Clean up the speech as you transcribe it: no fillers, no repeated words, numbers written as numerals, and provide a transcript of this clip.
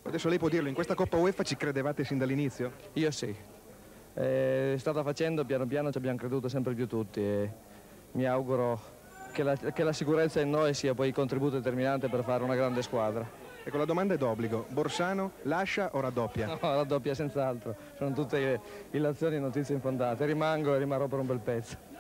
Adesso lei può dirlo, in questa Coppa UEFA ci credevate sin dall'inizio? Io sì. Strada facendo, piano piano ci abbiamo creduto sempre più tutti e mi auguro che la sicurezza in noi sia poi il contributo determinante per fare una grande squadra. Ecco, la domanda è d'obbligo. Borsano lascia o raddoppia? No, raddoppia senz'altro. Sono tutte illazioni e notizie infondate. Rimango e rimarrò per un bel pezzo.